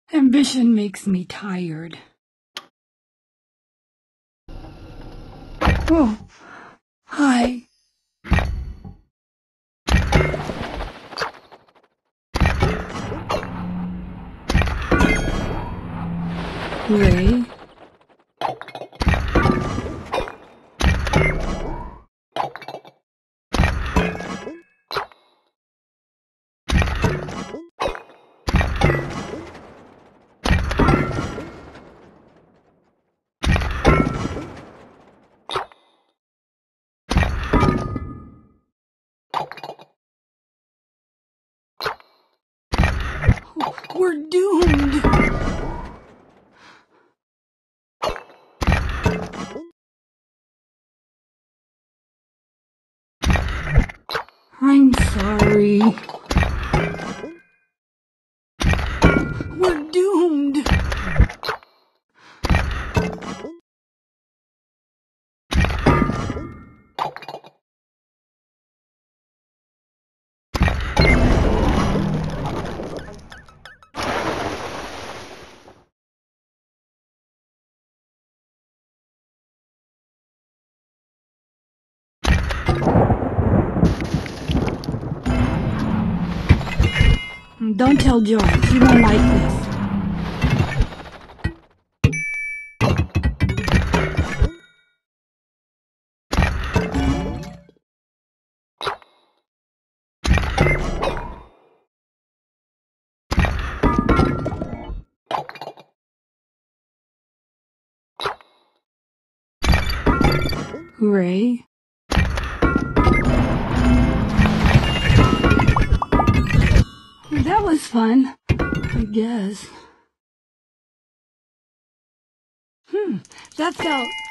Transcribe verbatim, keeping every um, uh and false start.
Ambition makes me tired. Oh, hi. Ray? We're doomed! I'm sorry. We're doomed! Don't tell George. He won't like this. Ray? That was fun, I guess. Hmm, that felt